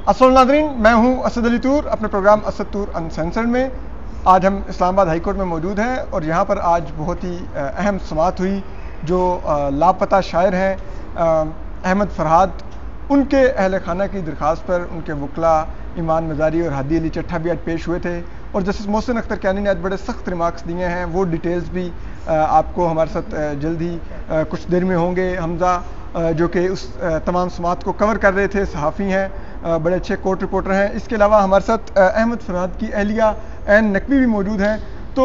अस्सलाम नाज़रीन, मैं हूं असद अली तूर अपने प्रोग्राम असद तूर अनसेंसर्ड में। आज हम इस्लामाबाद हाई कोर्ट में मौजूद हैं और यहाँ पर आज बहुत ही अहम समाअत हुई। जो लापता शायर हैं अहमद फरहाद, उनके अहल खाना की दरख्वास्त पर उनके वकला ईमान मज़ारी और हादी अली चट्ठा भी आज पेश हुए थे और जस्टिस मोहसिन अख्तर कैनी ने आज बड़े सख्त रिमार्क्स दिए हैं। वो डिटेल्स भी आपको हमारे साथ जल्द ही कुछ देर में होंगे। हमजा जो कि उस तमाम समाअत को कवर कर रहे थे, सहाफ़ी हैं, बड़े अच्छे कोर्ट रिपोर्टर हैं। इसके अलावा हमारे साथ अहमद फरहाद की अहलिया ऐन नकवी भी मौजूद हैं। तो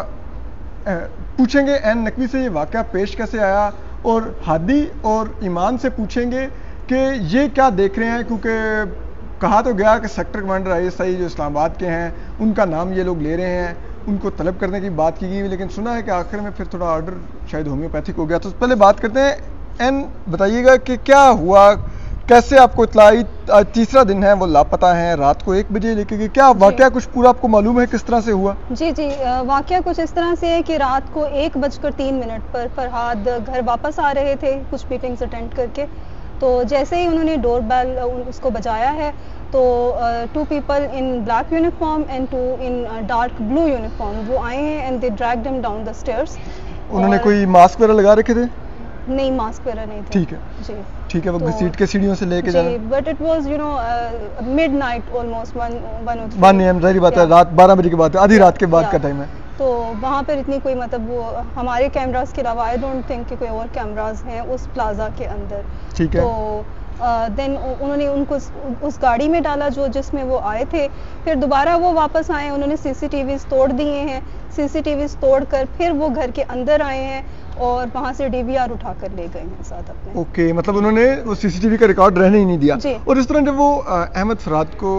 पूछेंगे ऐन नकवी से ये वाक़या पेश कैसे आया और हादी और ईमान से पूछेंगे कि ये क्या देख रहे हैं, क्योंकि कहा तो गया कि सेक्टर कमांडर ISI जो इस्लामाबाद के हैं उनका नाम ये लोग ले रहे हैं, उनको तलब करने की बात की गई, लेकिन सुना है कि आखिर में फिर थोड़ा ऑर्डर शायद होम्योपैथिक हो गया। तो पहले बात करते हैं, एन बताइएगा कि क्या हुआ, कैसे आपको इत्तला आई? आज तीसरा दिन है, वो लापता हैं, रात को 1 बजे लेके गए, क्या वाक़या कुछ पूरा आपको मालूम है किस तरह से हुआ? जी, वाक़या कुछ इस तरह से है कि रात को 1:03 पर फरहाद घर वापस आ रहे थे कुछ मीटिंग्स अटेंड करके। तो जैसे ही उन्होंने डोर बेल उसको बजाया है तो 2 people in black uniform and 2 in dark blue uniform वो आए हैं and they dragged him down the stairs. उन्होंने कोई मास्क वगैरह लगा रखे थे? नहीं, मास्क वगैरह नहीं थे। ठीक है जी, ठीक है। वो घसीट के सीढ़ियों से लेके जाना, but it was midnight almost 1 AM, जाहिर बात है रात 12 बजे के बाद, आधी रात के बाद का टाइम है। तो वहाँ पर इतनी कोई मतलब वो हमारे कैमरास के अलावा आई डोंट थिंक कि कोई और कैमरास हैं उस प्लाजा के अंदर। ठीक है। तो देन उन्होंने उनको उस गाड़ी में डाला जिसमें वो आए थे। फिर दोबारा वो वापस आए, उन्होंने CCTVs तोड़ दिए हैं। CCTVs तोड़कर फिर वो घर के अंदर आए हैं और वहाँ से DVR उठा कर ले गए हैं साथ अपने। ओके, मतलब उन्होंने वो CCTV का रिकॉर्ड रहने ही नहीं दिया। और इस तरह जब वो अहमद फरहाद को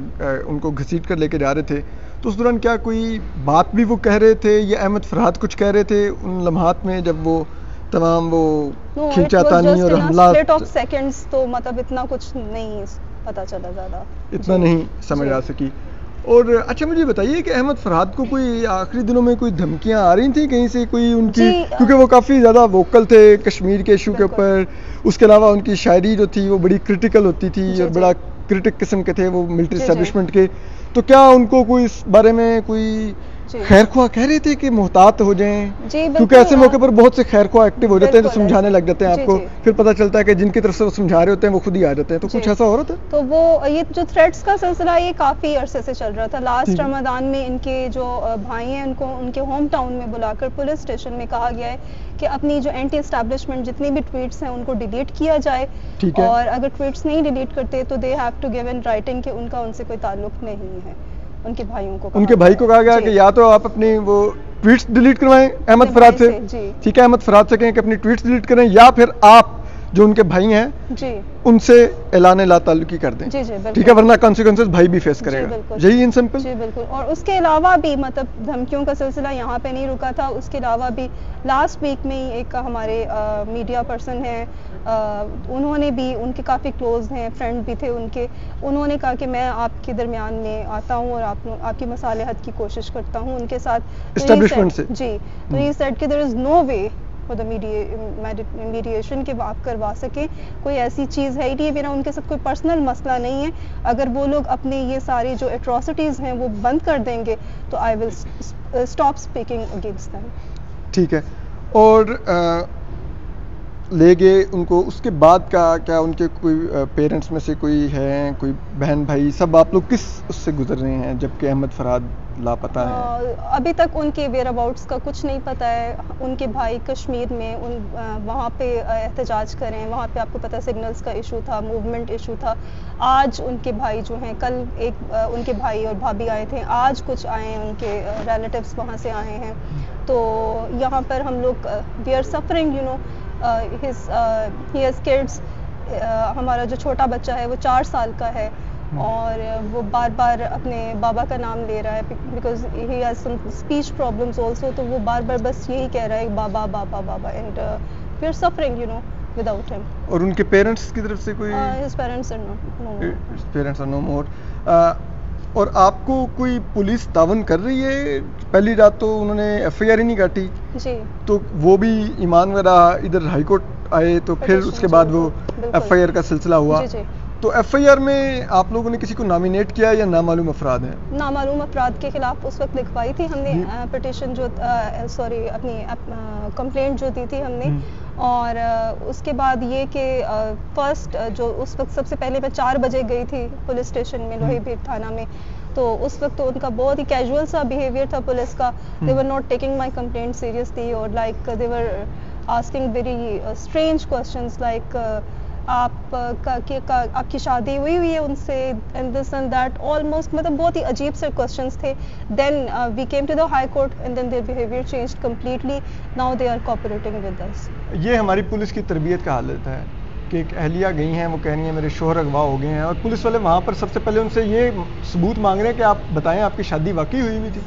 उनको घसीट कर लेके जा रहे थे तो उस दौरान क्या कोई बात भी वो कह रहे थे या अहमद फरहाद कुछ कह रहे थे उन लम्हात में जब वो तमाम वो खींचातानी और हमला? स्प्लिट ऑफ सेकंड्स, तो मतलब इतना कुछ नहीं पता चला, ज़्यादा इतना नहीं समझ आ सकी। और अच्छा मुझे बताइए कि अहमद फरहाद को कोई आखिरी दिनों में कोई धमकियां आ रही थी कहीं से, कोई उनकी, क्योंकि वो काफ़ी ज़्यादा वोकल थे कश्मीर के इशू के ऊपर, उसके अलावा उनकी शायरी जो थी वो बड़ी क्रिटिकल होती थी और बड़ा क्रिटिक किस्म के थे वो मिलिट्री एस्टेब्लिशमेंट के। तो क्या उनको कोई इस बारे में कोई खैरख्वाह कह रहे थे कि मोहतात हो जाएं? क्योंकि ऐसे मौके पर बहुत से खैरख्वाह एक्टिव हो जाते हैं जो समझाने लग जाते हैं आपको, फिर पता चलता है कि जिनकी तरफ से वो समझा रहे होते हैं वो खुद ही आ जाते हैं। तो कुछ ऐसा हो रहा था? तो वो ये जो थ्रेट्स का सिलसिला ये काफ़ी अरसे से चल रहा था। लास्ट रमज़ान में इनके जो भाई हैं उनको उनके होम टाउन में बुलाकर पुलिस स्टेशन में कहा गया है कि अपनी जो एंटी एस्टैब्लिशमेंट जितनी भी ट्वीट्स हैं उनको डिलीट किया जाए, और अगर ट्वीट्स नहीं डिलीट करते तो they have to give in writing कि उनका उनसे कोई ताल्लुक नहीं है। उनके भाइयों को उनके भाई को कहा गया कि या तो आप अपनी वो ट्वीट्स डिलीट करवाएं अहमद फरहाद से, ठीक है, अहमद फरहाद से कहें कि अपनी ट्वीट्स डिलीट करें, या फिर आप जो उनके भाई हैं जी उनसे ऐलान ला ताल्लुकी कर दें, ठीक है, वरना कॉन्सिक्वेंसेस भाई भी फेस करेगा। यही इन सिंपल। जी बिल्कुल। और उसके अलावा भी मतलब धमकियों का सिलसिला यहाँ पे नहीं रुका था। उसके अलावा भी लास्ट वीक में ही एक हमारे मीडिया पर्सन हैं, उन्होंने भी, उनके काफ़ी क्लोज हैं, फ्रेंड भी थे उनके, उन्होंने कहा कि मैं आपके दरमियान में आता हूँ और आपकी मसालहत की कोशिश करता हूँ उनके साथ एस्टेब्लिशमेंट से। जी, तो ये सेड कि there is no way for the mediation के आप करवा सकें, कोई ऐसी चीज़ है ही नहीं, मेरा उनके साथ कोई पर्सनल मसला नहीं है। अगर वो लोग अपने ये सारी जो एट्रोसिटीज़ हैं वो बंद कर देंगे तो I will stop speaking against them. ठीक है। और ले गए उनको, उसके बाद का क्या उनके कोई पेरेंट्स में से कोई है, कोई बहन भाई, सब आप लोग किस उससे गुजर रहे हैं जबकि अहमद फरहाद लापता है? अभी तक उनके वेयर अबाउट्स का कुछ नहीं पता है। उनके भाई कश्मीर में वहाँ पे एहतजाज कर रहे हैं, वहाँ पे आपको पता है सिग्नल्स का इशू था, मूवमेंट इशू था। आज उनके भाई जो हैं, कल उनके भाई और भाभी आए थे, आज कुछ आए हैं उनके रिलेटिव्स वहाँ से आए हैं। तो यहाँ पर हम लोग we are suffering, you know, he has kids. हमारा जो छोटा बच्चा है वो 4 साल का है और वो बार बार अपने बाबा का नाम ले रहा है because he has some speech problems also. तो वो बार बार बस यही कह रहा है बाबा बाबा बाबा, and we are suffering, you know, without him. और उनके पेरेंट्स की तरफ से कोई? His parents are no more. और आपको कोई पुलिस तावन कर रही है? पहली रात तो उन्होंने FIR ही नहीं काटी जी, तो वो भी ईमान वगैरह इधर हाई कोर्ट आए तो फिर उसके बाद वो FIR का सिलसिला हुआ। तो एफआईआर में आप लोगों ने किसी को नॉमिनेट किया या नामालूम अफराद हैं? नामालूम अफराद के खिलाफ उस वक्त लिखवाई थी हमने पिटिशन जो सॉरी अपनी कंप्लेंट जो दी थी हमने। और उसके बाद ये कि फर्स्ट जो उस वक्त सबसे पहले मैं 4 बजे गई थी पुलिस स्टेशन में लोही भीड़ थाना में, तो उस वक्त तो उनका बहुत ही कैजुअल सा बिहेवियर था पुलिस का। They were not taking my complaint seriously और like they were asking very strange questions like आपकी शादी हुई है उनसे and this and that almost, मतलब बहुत ही अजीब से क्वेश्चंस थे। Then we came to the high court and then there behaviour changed completely, now they are cooperating with us. ये हमारी पुलिस की तरबियत का हालत है कि एक अहलिया गई हैं, वो कह रही हैं मेरे शोहर अगवा हो गए हैं, और पुलिस वाले वहाँ पर सबसे पहले उनसे ये सबूत मांग रहे हैं कि आप बताएं आपकी शादी वाकई हुई हुई थी।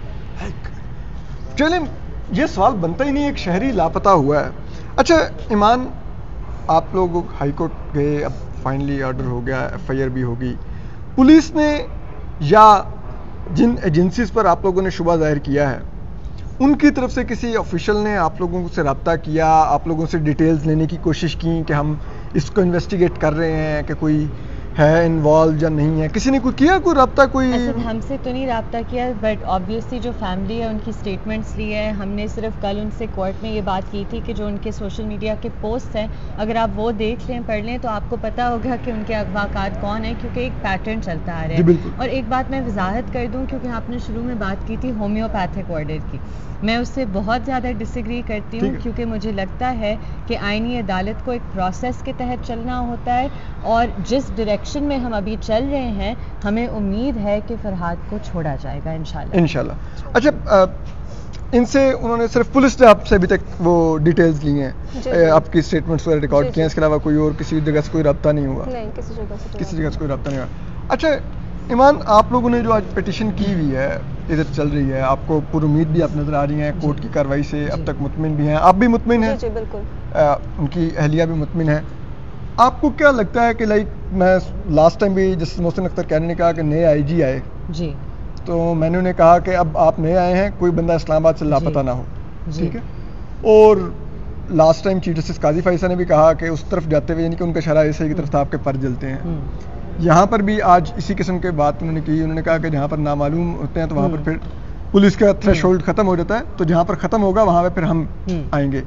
चलें, ये सवाल बनता ही नहीं, एक शहरी लापता हुआ है। अच्छा ईमान, आप लोग हाई कोर्ट गए, अब फाइनली ऑर्डर हो गया, एफआईआर भी होगी, पुलिस ने या जिन एजेंसीज पर आप लोगों ने शुबा जाहिर किया है उनकी तरफ से किसी ऑफिशियल ने आप लोगों से रब्ता किया, आप लोगों से डिटेल्स लेने की कोशिश की कि हम इसको इन्वेस्टिगेट कर रहे हैं कि कोई है इन्वॉल्व या नहीं है? किसी ने कोई किया, कोई रब्ता? कोई ऐसे हमसे तो नहीं रब्ता किया, बट ऑब्वियसली जो फैमिली है उनकी स्टेटमेंट्स ली है हमने। सिर्फ कल उनसे कोर्ट में ये बात की थी कि जो उनके सोशल मीडिया के पोस्ट हैं अगर आप वो देख लें, पढ़ लें, तो आपको पता होगा कि उनके अगवाकार कौन है, क्योंकि एक पैटर्न चलता आ रहा है। और एक बात मैं वजाहत कर दूं, क्योंकि आपने शुरू में बात की थी होम्योपैथिक ऑर्डर की, मैं उससे बहुत ज़्यादा डिसएग्री करती हूँ, क्योंकि मुझे लगता है कि आईनी अदालत को एक प्रोसेस के तहत चलना होता है, और जिस डायरेक्शन में हम अभी चल रहे हैं हमें उम्मीद है कि फरहाद को छोड़ा जाएगा इंशाल्लाह। अच्छा, इनसे उन्होंने सिर्फ पुलिस ने आपसे अभी तक वो डिटेल्स ली हैं, आपकी स्टेटमेंट्स वगैरह रिकॉर्ड किए हैं, इसके अलावा कोई और किसी जगह से कोई रब्ता नहीं हुआ? नहीं, किसी जगह से कोई रब्ता नहीं हुआ। अच्छा ईमान, आप लोगों ने जो आज पिटिशन की हुई है इधर चल रही है, आपको पूरी उम्मीद भी आप नजर आ रही हैं कोर्ट की कार्रवाई से, अब तक मुतमिन भी हैं, आप भी मुतमिन हैं? जी बिल्कुल। उनकी अहलिया भी मुतमिन है। आपको क्या लगता है कि लाइक, मैं लास्ट टाइम भी जस्टिस मोहसिन अख्तर कैनी ने कहा कि नए आईजी आए जी, तो मैंने उन्हें कहा कि अब आप नए आए हैं, कोई बंदा इस्लामाबाद से लापता ना हो, ठीक है? और last time chief justice Qazi Faisal ने भी कहा कि उस तरफ जाते हुए, यानी कि उनका शरा ऐसे की तरफ था, आपके पर जलते हैं। यहाँ पर भी आज इसी किस्म के बात उन्होंने की, उन्होंने कहा कि जहाँ पर नामालूम होते हैं तो वहाँ पर फिर पुलिस का थ्रेशोल्ड खत्म हो जाता है, तो जहाँ पर खत्म होगा वहाँ पर फिर हम आएंगे।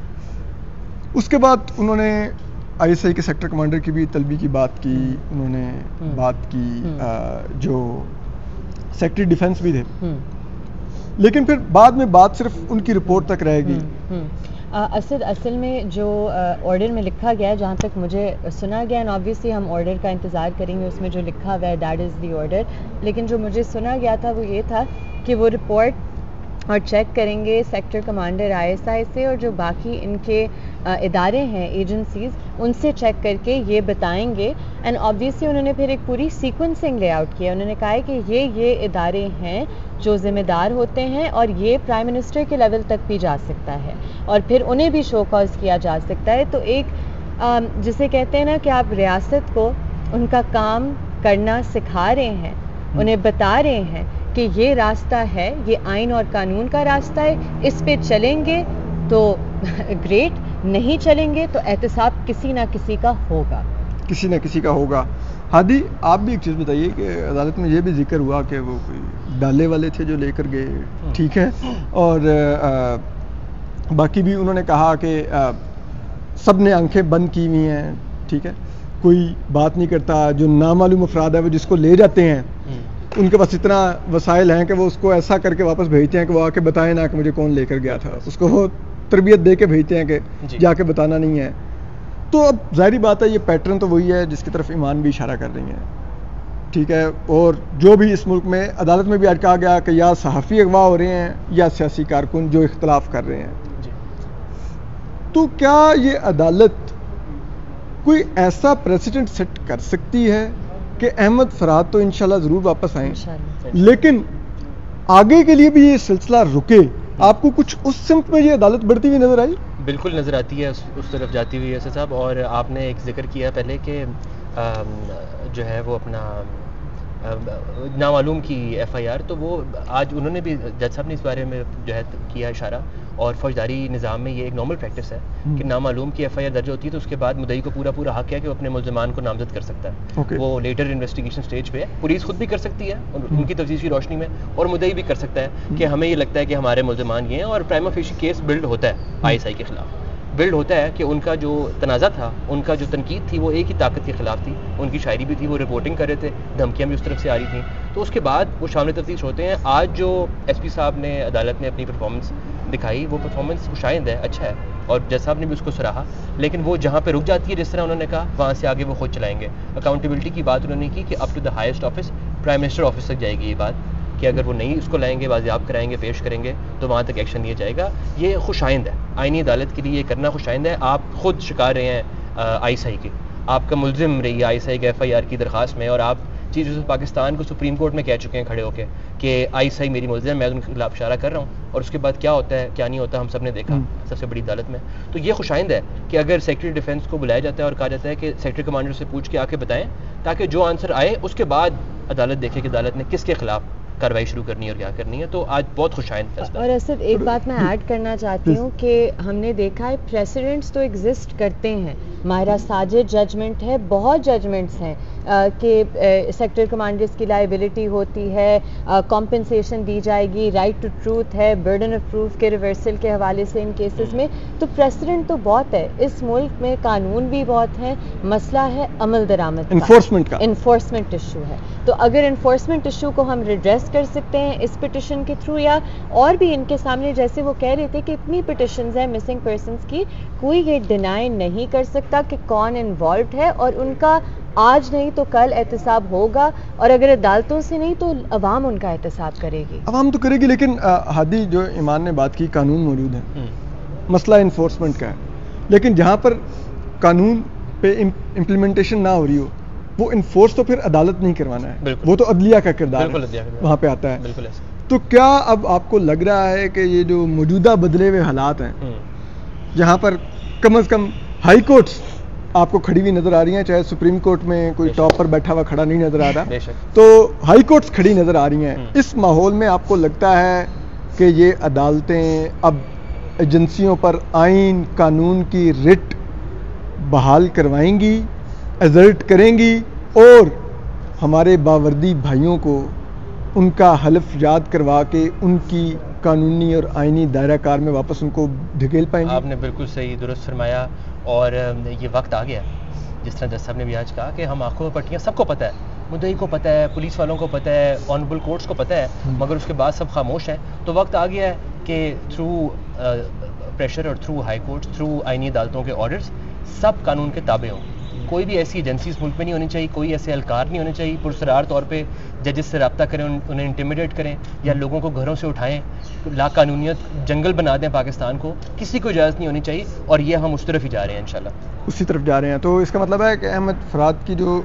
उसके बाद उन्होंने आईएसआई के सेक्टर कमांडर की भी तलबी की बात की, उन्होंने बात की जो सेक्रेटरी डिफेंस भी थे, लेकिन फिर बाद में बात सिर्फ उनकी रिपोर्ट तक रहेगी। असल में जो ऑर्डर में लिखा गया है, जहाँ तक मुझे सुना गया, एंड ऑब्वियसली हम ऑर्डर का इंतज़ार करेंगे, उसमें जो लिखा हुआ है दैट इज़ द ऑर्डर, लेकिन जो मुझे सुना गया था वो ये था कि वो रिपोर्ट और चेक करेंगे सेक्टर कमांडर आईएसआई से, और जो बाकी इनके इदारे हैं एजेंसीज़ उनसे चेक करके ये बताएंगे। एंड ऑब्वियसली उन्होंने फिर एक पूरी सीक्वेंसिंग लेआउट किया, उन्होंने कहा है कि ये इदारे हैं जो ज़िम्मेदार होते हैं और ये प्राइम मिनिस्टर के लेवल तक भी जा सकता है और फिर उन्हें भी शो कॉज किया जा सकता है। तो एक जिसे कहते हैं ना कि आप रियासत को उनका काम करना सिखा रहे हैं, उन्हें बता रहे हैं कि ये रास्ता है, ये आइन और कानून का रास्ता है, इस पे चलेंगे तो ग्रेट, नहीं चलेंगे तो एहतसाब किसी ना किसी का होगा। हादी, आप भी एक चीज़ बताइए कि अदालत में ये भी जिक्र हुआ कि वो कोई डाले वाले थे जो लेकर गए, ठीक है, और बाकी भी उन्होंने कहा कि सब ने आंखें बंद की हुई हैं, ठीक है, कोई बात नहीं करता, जो नामालूम अफराद है वो जिसको ले जाते हैं उनके पास इतना वसाइल हैं कि वो उसको ऐसा करके वापस भेजते हैं कि वो आके बताए ना कि मुझे कौन लेकर गया था, उसको वो तरबियत दे के भेजते हैं कि जाके बताना नहीं है। तो अब जाहिर बात है ये पैटर्न तो वही है जिसकी तरफ ईमान भी इशारा कर रही हैं, ठीक है, और जो भी इस मुल्क में अदालत में भी आज कहा गया कि या सहाफ़ी अगवा हो रहे हैं या सियासी कारकुन जो इख्तलाफ कर रहे हैं। तो क्या ये अदालत कोई ऐसा प्रेसिडेंट सेट कर सकती है कि अहमद फरहाद तो इंशाल्लाह ज़रूर वापस आएँ, लेकिन आगे के लिए भी ये सिलसिला रुके? आपको कुछ उस सिमत में ये अदालत बढ़ती हुई नजर आई? बिल्कुल नज़र आती है, उस तरफ जाती हुई है साहब। और आपने एक जिक्र किया पहले कि जो है वो अपना नामालूम की एफआईआर, तो वो आज उन्होंने भी जज साहब ने इस बारे में जो है किया इशारा, और फौजदारी निज़ाम में ये एक नॉर्मल प्रैक्टिस है कि नामालूम की FIR दर्ज होती है तो उसके बाद मुद्दई को पूरा हक है कि वो अपने मुल्ज़मान को नामजद कर सकता है। वो लेटर इन्वेस्टिगेशन स्टेज पे है, पुलिस खुद भी कर सकती है उनकी तफ्तीश की रोशनी में, और मुद्दई भी कर सकता है कि हमें ये लगता है कि हमारे मुल्ज़मान ये हैं, और प्राइमा फेशी केस बिल्ड होता है ISI के खिलाफ। बिल्ड होता है कि उनका जो तनाज़ा था, उनका जो तनकीद थी, वो एक ही ताकत के खिलाफ थी, उनकी शायरी भी थी, वो रिपोर्टिंग कर रहे थे, धमकियाँ भी उस तरफ से आ रही थी, तो उसके बाद वो शामिल तफ्तीश होते हैं। आज जो SP साहब ने अदालत में अपनी परफॉर्मेंस दिखाई, वो परफॉर्मेंस खुशाइंद है, अच्छा है, और जज साहब ने भी उसको सराहा, लेकिन वो जहाँ पे रुक जाती है, जिस तरह उन्होंने कहा, वहाँ से आगे वो खुद चलाएंगे। अकाउंटेबिलिटी की बात उन्होंने की कि up to the highest office, prime minister office तक जाएगी ये बात, कि अगर वो नहीं उसको लाएंगे, बाजियाब कराएंगे, पेश करेंगे, तो वहाँ तक एक्शन लिया जाएगा। ये खुशाइंद है, आईनी अदालत के लिए ये करना खुशाइंद है। आप खुद शिकार रहे हैं ISI के, आपका मुल्जिम रही है ISI के FIR की दरख्वास्त में, और आप चीफ जस्टिस पाकिस्तान को सुप्रीम कोर्ट में कह चुके हैं खड़े होकर कि ISI मेरी मुल्जिम, मैं उनके खिलाफ इशारा कर रहा हूँ, और उसके बाद क्या होता है क्या नहीं होता हम सब ने देखा सबसे बड़ी अदालत में। तो ये खुशाइंद है कि अगर सेक्रेटरी डिफेंस को बुलाया जाता है और कहा जाता है कि सेक्रेटरी कमांडर से पूछ के आके बताएं, ताकि जो आंसर आए उसके बाद अदालत देखे कि अदालत ने किसके खिलाफ कार्रवाई शुरू करनी है और क्या करनी है। तो आज बहुत खुशाइंद फैसला। और असद, एक बात मैं ऐड करना चाहती हूँ कि हमने देखा है प्रेसिडेंट्स तो एग्जिस्ट करते हैं, माहिरा साजिद जजमेंट है, बहुत जजमेंट्स हैं कि सेक्टर कमांडर्स की लाइबिलिटी होती है, कॉम्पनसेशन दी जाएगी, राइट टू ट्रूथ है, बर्डन ऑफ प्रूफ के रिवर्सल के हवाले से इन केसेस में। तो प्रेसिडेंट तो बहुत है, इस मुल्क में कानून भी बहुत है, मसला है अमल दरामद का, इन्फोर्समेंट इशू है। तो अगर इन्फोर्समेंट इशू को हम रिड्रेस कर सकते हैं इस पिटिशन के थ्रू, या और भी इनके सामने, जैसे वो कह रहे थे कि इतनी पिटिशंस हैं मिसिंग पर्सन्स की, कोई ये डिनाई नहीं कर सकता कि कौन इन्वॉल्व है, और उनका आज नहीं तो कल एहतसाब होगा, और अगर अदालतों से नहीं तो अवाम उनका एहतसाब करेगी। अवाम तो करेगी, लेकिन हादी जो ईमान ने बात की, कानून मौजूद है, मसला इन्फोर्समेंट का है, लेकिन जहाँ पर कानून पे इम्प्लीमेंटेशन ना हो रही हो, वो इन्फोर्स तो फिर अदालत नहीं करवाना है, वो तो अदलिया का किरदार वहाँ पे आता है। तो क्या अब आपको लग रहा है कि ये जो मौजूदा बदले हुए हालात हैं, जहाँ पर कम से कम हाई कोर्ट्स आपको खड़ी हुई नजर आ रही हैं, चाहे सुप्रीम कोर्ट में कोई टॉप पर बैठा हुआ खड़ा नहीं नजर आ रहा, तो हाई कोर्ट्स खड़ी नजर आ रही हैं, इस माहौल में आपको लगता है कि ये अदालतें अब एजेंसियों पर आइन कानून की रिट बहाल करवाएंगी, एजर्ट करेंगी, और हमारे बावर्दी भाइयों को उनका हलफ याद करवा के उनकी कानूनी और आइनी दायरा कार में वापस उनको ढकेल पाएंगे? आपने बिल्कुल सही दुरुस्त फरमाया, और ये वक्त आ गया, जिस तरह जज साहब ने भी आज कहा कि हम आंखों में पट्टियाँ, सबको पता है, मुद्दई को पता है, पुलिस वालों को पता है, ऑनरेबल कोर्ट्स को पता है, मगर उसके बाद सब खामोश हैं। तो वक्त आ गया है कि थ्रू प्रेशर और थ्रू हाई कोर्ट्स, थ्रू आइनी अदालतों के ऑर्डर्स, सब कानून के ताबे हों। कोई भी ऐसी एजेंसी इस मुल्क में नहीं होनी चाहिए, कोई ऐसे एहलकार नहीं होने चाहिए पुरसरार तौर पे जजेस से रब्ता करें, उन्हें इंटिमिडेट करें, या लोगों को घरों से उठाएं, लाकानूनियत जंगल बना दें पाकिस्तान को। किसी को इजाज़त नहीं होनी चाहिए, और ये हम उस तरफ ही जा रहे हैं, इंशाल्लाह उसी तरफ जा रहे हैं। तो इसका मतलब है कि अहमद फराद की जो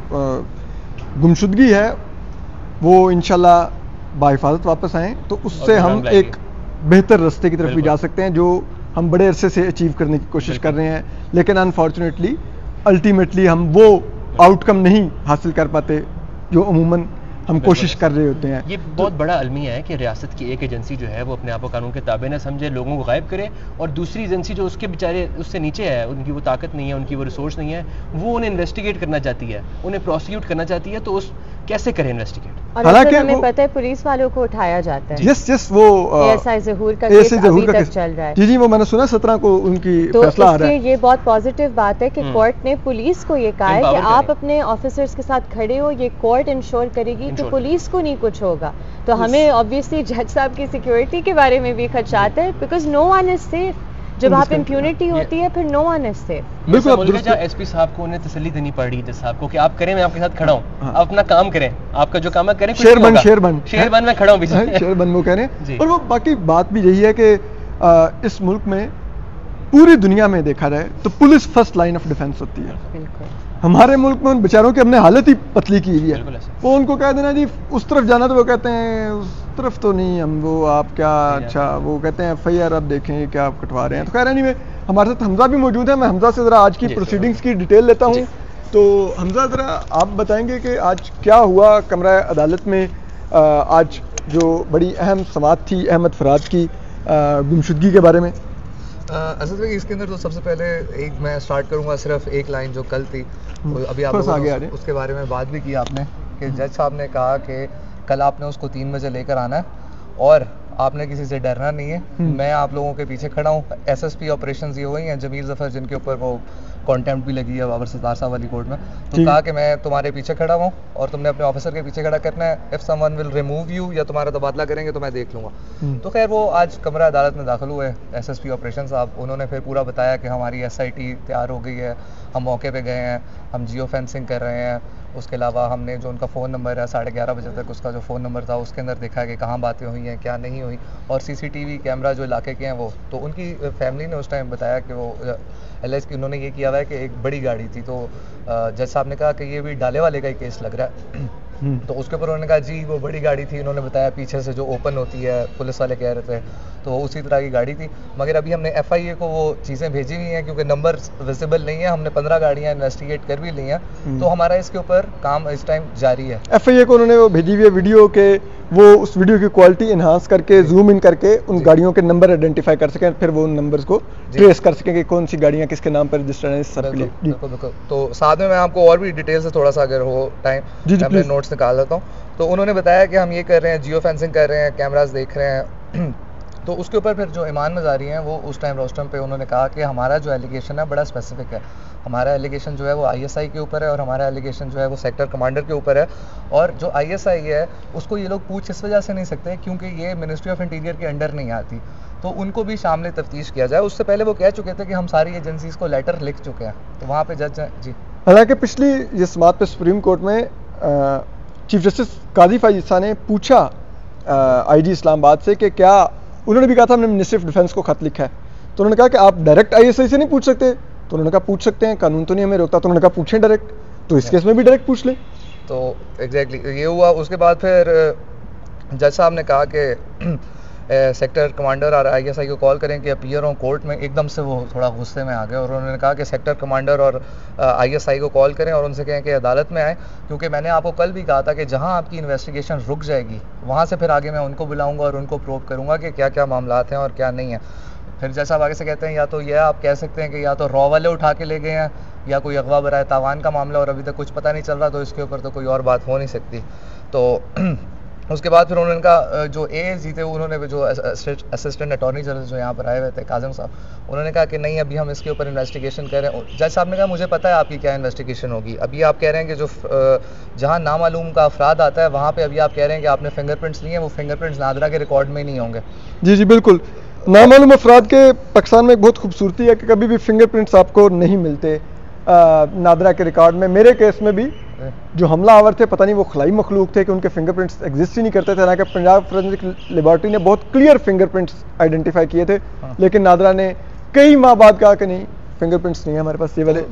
गुमशुदगी है वो इंशाल्लाह बाहिफाजत वापस आएँ, तो उससे हम एक बेहतर रास्ते की तरफ भी जा सकते हैं, जो हम बड़े अरसे से अचीव करने की कोशिश कर रहे हैं, लेकिन अनफॉर्चुनेटली अल्टीमेटली हम वो आउटकम नहीं हासिल कर पाते जो अमूमन हम कोशिश कर रहे होते हैं। ये बहुत बड़ा अलमिया है कि रियासत की एक एजेंसी जो है वो अपने आप को कानून के ताबे न समझे, लोगों को गायब करे, और दूसरी एजेंसी जो उसके बेचारे उससे नीचे है, उनकी वो ताकत नहीं है, उनकी वो रिसोर्स नहीं है, वो उन्हें इन्वेस्टिगेट करना चाहती है, उन्हें प्रोसिक्यूट करना चाहती है, तो उस कैसे करें इन्वेस्टिगेट? हालांकि हमें पता है पुलिस वालों को उठाया जाता है। यस वो ASI ज़हूर का केस अभी तक चल रहा है। जी वो मैंने सुना 17 को उनकी फैसला आ रहा है। ये बहुत पॉजिटिव बात है कि कोर्ट ने पुलिस को ये कहा है कि आप अपने ऑफिसर्स के साथ खड़े हो, ये कोर्ट इंश्योर करेगी कि पुलिस को नहीं कुछ होगा। तो हमें ऑब्वियसली जज साहब की सिक्योरिटी के बारे में भी खदशात है, because no one is safe. जब आप इम्प्यूनिटी होती है फिर नो वन इज सेफ। बिल्कुल, SP साहब को उन्हें तसल्ली देनी पड़ रही है जज साहब को कि आप करें, मैं आपके साथ खड़ा हूँ, आप अपना काम करें, आपका जो काम है करें, शेर बन मैं खड़ा हूँ पीछे, शेर बन वो कह रहे हैं। और वो बाकी बात भी यही है कि इस मुल्क में पूरी दुनिया में देखा जाए तो police first line of defence होती है। हमारे मुल्क में उन बेचारों की हमने हालत ही पतली की हुई है, वो उनको कह देना जी उस तरफ जाना, तो वो कहते हैं उस तरफ तो नहीं, हम वो आप क्या, अच्छा वो कहते हैं FIR आप देखें क्या आप कटवा रहे हैं। तो खैर एनीवे हमारे साथ हमजा भी मौजूद है, मैं हमजा से ज़रा आज की प्रोसीडिंग्स की डिटेल लेता हूँ। तो हमजा ज़रा आप बताएंगे कि आज क्या हुआ कमरा अदालत में, आज जो बड़ी अहम समाअत थी अहमद फराद की, गुमशुदगी के बारे में? असद भाई इसके अंदर तो सबसे पहले एक मैं स्टार्ट करूंगा सिर्फ एक लाइन जो कल थी, अभी आप उसके बारे में बात भी की आपने कि जज साहब ने कहा कि कल आपने उसको 3 बजे लेकर आना है और आपने किसी से डरना नहीं है, मैं आप लोगों के पीछे खड़ा हूँ। एसएसपी ऑपरेशंस ये हुई हैं, जमील जफर जिनके ऊपर वो कॉन्टेम्प्ट भी लगी है बाबर सत्तार साहब वाली कोर्ट में, तो कहा कि मैं तुम्हारे पीछे खड़ा हूँ और तुमने अपने ऑफिसर के पीछे खड़ा करना है। If someone will remove you या तुम्हारा तबादला करेंगे तो मैं देख लूँगा। तो खैर वो आज कमरा अदालत में दाखिल हुए एसएसपी ऑपरेशन साहब, उन्होंने फिर पूरा बताया कि हमारी एसआईटी तैयार हो गई है, हम मौके पे गए हैं, हम जियो फेंसिंग कर रहे हैं, उसके अलावा हमने जो उनका फ़ोन नंबर है 11:30 बजे तक उसका जो फ़ोन नंबर था उसके अंदर देखा कि कहाँ बातें हुई हैं क्या नहीं हुई, और सीसीटीवी कैमरा जो इलाके के हैं वो, तो उनकी फैमिली ने उस टाइम बताया कि वो एलएस की उन्होंने ये किया हुआ है कि एक बड़ी गाड़ी थी, तो जज साहब ने कहा कि ये भी डाले वाले का ही केस लग रहा है। तो उसके ऊपर उन्होंने कहा जी वो बड़ी गाड़ी थी, उन्होंने बताया पीछे से जो ओपन होती है, पुलिस वाले कह रहे थे तो उसी तरह की गाड़ी थी, मगर अभी हमने एफआईए को वो चीज़ें भेजी हुई हैं क्योंकि नंबर विजिबल नहीं है, हमने 15 गाड़ियाँ इन्वेस्टिगेट कर भी ली हैं, तो हमारा इसके ऊपर काम इस टाइम जारी है। एफआईए को उन्होंने वो भेजी हुई है वीडियो के, वो उस वीडियो की क्वालिटी इन्हांस करके जूम इन करके उन गाड़ियों के नंबर आइडेंटिफाई कर सकें, फिर वो उन नंबर्स को ट्रेस कर सकें कि कौन सी गाड़ियाँ किसके नाम पर रजिस्टर्ड हैं इस सब के लिए। बिल्कुल। तो साथ में मैं आपको और भी डिटेल से थोड़ा सा अगर हो टाइम मैं नोट्स निकाल लेता हूँ। तो उन्होंने बताया कि हम ये कर रहे हैं, जियो फेंसिंग कर रहे हैं, कैमरास देख रहे हैं। तो उसके ऊपर फिर जो ईमान मज़ारी हैं वो उस टाइम रोस्टम पे उन्होंने कहा कि हमारा जो एलिगेशन है बड़ा स्पेसिफिक है, हमारा एलिगेशन जो है वो आईएसआई के ऊपर है और हमारा एलिगेशन जो है वो सेक्टर कमांडर के ऊपर है, और जो आईएसआई है उसको ये लोग पूछ इस वजह से नहीं सकते क्योंकि ये मिनिस्ट्री ऑफ इंटीरियर के अंडर नहीं आती, तो उनको भी शामिल तफ्तीश किया जाए। उससे पहले वो कह चुके थे कि हम सारी एजेंसीज को लेटर लिख चुके हैं, तो वहाँ पर जज जी। हालांकि पिछली इस बात पर सुप्रीम कोर्ट में चीफ जस्टिस काजी फायज ईसा ने पूछा आईजी इस्लामाबाद से कि क्या, उन्होंने भी कहा था हमने मिनिस्ट्री ऑफ डिफेंस को खत लिखा है, तो उन्होंने कहा कि आप डायरेक्ट आईएसआई से नहीं पूछ सकते, तो उन्होंने कहा पूछ सकते हैं, कानून तो नहीं हमें रोकता, तो उन्होंने कहा पूछें डायरेक्ट, तो इस केस में भी डायरेक्ट पूछ लें। तो एग्जैक्टली ये हुआ। उसके बाद फिर जज साहब ने कहा कि सेक्टर कमांडर और आईएसआई को कॉल करें कि अपीयर ऑन कोर्ट में। एकदम से वो थोड़ा गुस्से में आ गए और उन्होंने कहा कि सेक्टर कमांडर और आईएसआई को कॉल करें और उनसे कहें कि अदालत में आए, क्योंकि मैंने आपको कल भी कहा था कि जहां आपकी इन्वेस्टिगेशन रुक जाएगी वहां से फिर आगे मैं उनको बुलाऊंगा और उनको प्रूव करूंगा कि क्या क्या मामलात हैं और क्या नहीं है। फिर जैसा आगे से कहते हैं या तो यह आप कह सकते हैं कि या तो रॉ वाले उठा के ले गए हैं या कोई अगवा बराए तावान का मामला और अभी तक कुछ पता नहीं चल रहा, तो इसके ऊपर तो कोई और बात हो नहीं सकती। तो उसके बाद फिर उन्होंने कहा, जो एएसजी थे उन्होंने जो असिस्टेंट अटॉर्नी जनरल जो यहाँ पर आए हुए थे काजिम साहब, उन्होंने कहा कि नहीं अभी हम इसके ऊपर इन्वेस्टिगेशन कर रहे हैं। जज साहब ने कहा मुझे पता है आपकी क्या इन्वेस्टिगेशन होगी, अभी आप कह रहे हैं कि जो जहाँ नामालूम का अफराद आता है वहाँ पे अभी आप कह रहे हैं कि आपने फिंगरप्रिंट्स लिए हैं, वो फिंगरप्रिंट्स नादरा के रिकॉर्ड में नहीं होंगे। जी जी बिल्कुल, नामालूम अफराद के पाकिस्तान में एक बहुत खूबसूरती है कि कभी भी फिंगरप्रिंट्स आपको नहीं मिलते नादरा के रिकॉर्ड में। मेरे केस में भी जो हमलावर थे पता नहीं वो खलाई मखलूक थे कि उनके फिंगरप्रिंट्स एग्जिस्ट ही नहीं करते थे, हालांकि पंजाब फोरेंसिक लेबॉरेटरी ने बहुत क्लियर फिंगरप्रिंट्स आइडेंटिफाई किए थे, लेकिन नादरा ने कई माह बाद कहा कि नहीं फिंगरप्रिंट्स नहीं है हमारे पास, ये वाले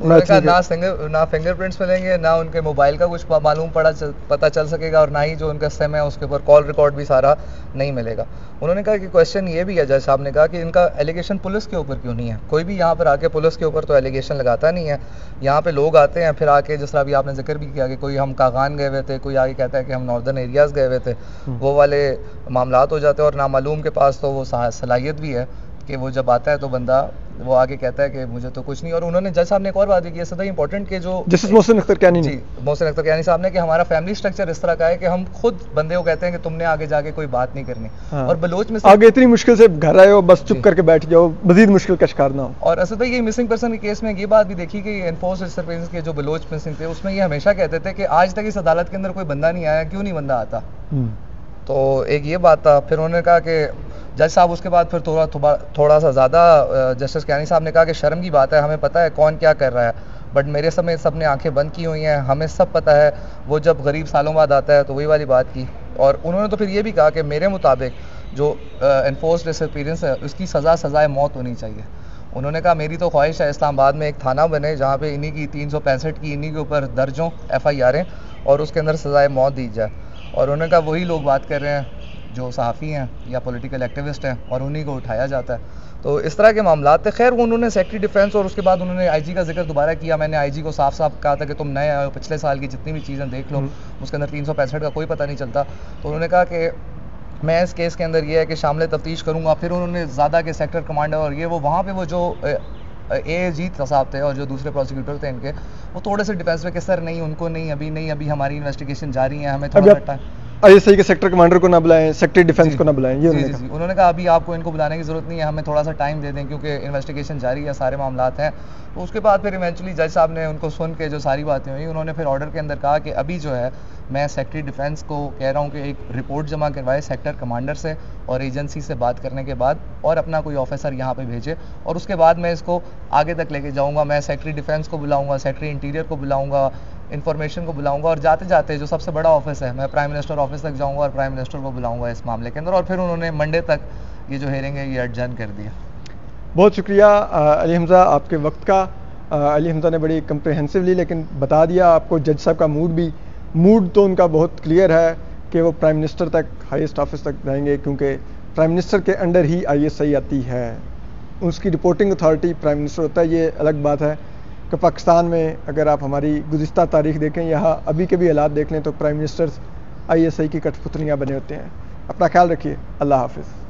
ना फिंगरप्रिंट्स मिलेंगे, ना उनके मोबाइल का कुछ मालूम पता चल सकेगा, और ना ही जो उनका सिम है उसके ऊपर कॉल रिकॉर्ड भी सारा नहीं मिलेगा। उन्होंने कहा कि क्वेश्चन ये भी है, जज साहब ने कहा कि इनका एलिगेशन पुलिस के ऊपर क्यों नहीं है, कोई भी यहाँ पर आके पुलिस के ऊपर तो एलिगेशन लगाता नहीं है। यहाँ पे लोग आते हैं फिर आके, जिस तरह अभी आपने जिक्र भी किया कि कोई हम कागान गए हुए थे, कोई आगे कहता है कि हम नॉर्दर्न एरियाज़ गए हुए थे, वो वाले मामलात हो जाते हैं। और नामालूम के पास तो वो सलाहियत भी है कि वो जब आता है तो बंदा वो आगे कहता है कि मुझे तो कुछ नहीं। और उन्होंने जज साहब ने एक और बात भी की, सदा इंपॉर्टेंट कि जो जस्टिस मोहसिन अख्तर क्यानी जी मोहसिन अख्तर क्यानी साहब ने, कि हमारा फैमिली स्ट्रक्चर इस तरह का है कि हम खुद बंदे को कहते हैं कि तुमने आगे जाके कोई बात नहीं करनी। और बलोच में आगे इतनी मुश्किल से घर आए हो, बस चुप करके बैठ जाओ, मजीद मुश्किल का शिकार ना हो। और असद भाई ये मिसिंग पर्सन के केस में ये बात भी देखी कि एनफोर्स सर्विलेंस के जो बलोच मिसिंग थे उसमें ये हमेशा कहते थे कि आज तक इस अदालत के अंदर कोई बंदा नहीं आया, क्यों नहीं बंदा आता। तो एक ये बात था। फिर उन्होंने कहा कि जज साहब उसके बाद फिर थोड़ा सा ज़्यादा जस्टिस क्यानी साहब ने कहा कि शर्म की बात है, हमें पता है कौन क्या कर रहा है, बट मेरे समय सब ने आंखें बंद की हुई हैं, हमें सब पता है वो जब गरीब सालों बाद आता है। तो वही वाली बात की। और उन्होंने तो फिर ये भी कहा कि मेरे मुताबिक जो एनफोर्स्ड डिसअपीयरेंस है उसकी सज़ाए मौत होनी चाहिए। उन्होंने कहा मेरी तो ख्वाहिश है इस्लामाबाद में एक थाना बने जहाँ पे इन्हीं की 365 की इन्हीं के ऊपर दर्ज हों FIR और उसके अंदर सज़ाए मौत दी जाए। और उन्होंने कहा वही लोग बात कर रहे हैं जो सहाफ़ी हैं या पॉलिटिकल एक्टिविस्ट हैं और उन्हीं को उठाया जाता है। तो इस तरह के मामलात थे। खैर उन्होंने सेक्रेटरी डिफेंस और उसके बाद उन्होंने IG का जिक्र दोबारा किया। मैंने IG को साफ साफ कहा था कि तुम नए आए हो, पिछले साल की जितनी भी चीज़ें देख लो, उसके अंदर 365 का कोई पता नहीं चलता। तो उन्होंने कहा कि मैं इस केस के अंदर ये है कि शामिल तफ्तीश करूँगा। फिर उन्होंने ज़्यादा के सेक्टर कमांडर और ये वो वहाँ पे वो जो AAG साहब थे और जो दूसरे प्रोसिक्यूटर थे इनके, वो थोड़े से डिफेंस में कि सर नहीं उनको नहीं, अभी हमारी इन्वेस्टिगेशन जारी है, हमें थोड़ा टाइम। ISI के सेक्टर कमांडर को ना बुलाएं, सेक्रेटरी डिफेंस को ना बुलाएं, ये उन्होंने कहा अभी आपको इनको बुलाने की ज़रूरत नहीं है, हमें थोड़ा सा टाइम दे दें क्योंकि इन्वेस्टिगेशन जारी है, सारे मामलात हैं। तो उसके बाद फिर इवेंचुअली जज साहब ने उनको सुन के जो सारी बातें हुई, उन्होंने फिर ऑर्डर के अंदर कहा कि अभी जो है मैं सेक्रेटरी डिफेंस को कह रहा हूँ कि एक रिपोर्ट जमा करवाए सेक्टर कमांडर से और एजेंसी से बात करने के बाद, और अपना कोई ऑफिसर यहाँ पे भेजे, और उसके बाद मैं इसको आगे तक लेके जाऊँगा। मैं सेक्रेटरी डिफेंस को बुलाऊँगा, सेक्रेटरी इंटीरियर को बुलाऊँगा, इंफॉर्मेशन को बुलाऊंगा, और जाते जाते जो सबसे बड़ा ऑफिस है मैं प्राइम मिनिस्टर ऑफिस तक जाऊंगा और प्राइम मिनिस्टर को बुलाऊंगा इस मामले के अंदर। और फिर उन्होंने मंडे तक ये जो हेयरिंग है ये एडजर्न कर दिया। बहुत शुक्रिया अली हमज़ा आपके वक्त का। अली हमज़ा ने बड़ी कंप्रहेंसिवली लेकिन बता दिया आपको जज साहब का मूड तो उनका बहुत क्लियर है कि वो प्राइम मिनिस्टर तक, हाईएस्ट ऑफिस तक जाएंगे, क्योंकि प्राइम मिनिस्टर के अंडर ही ISI आती है, उसकी रिपोर्टिंग अथॉरिटी प्राइम मिनिस्टर होता है। ये अलग बात है कि पाकिस्तान में अगर आप हमारी गुज़िश्ता तारीख देखें, यहाँ अभी के भी हालात देख लें, तो प्राइम मिनिस्टर्स ISI की कठपुतलियाँ बने होते हैं। अपना ख्याल रखिए, अल्लाह हाफिज़।